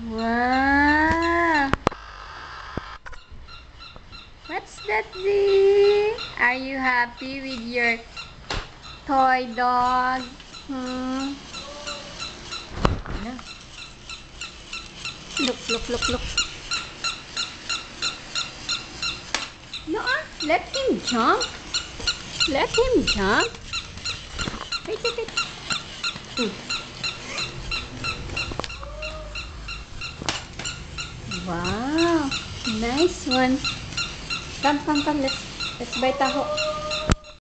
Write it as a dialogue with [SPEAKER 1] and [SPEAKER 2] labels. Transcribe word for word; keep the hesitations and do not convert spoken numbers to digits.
[SPEAKER 1] Wow! What's that, Z? Are you happy with your toy dog? Hmm? Ano? Look, look, look, look. No, ah. Let him jump. Let him jump. Wait, wait, wait. Hmm. Wow, nice one. Come, come, come. Let's let's buy taho.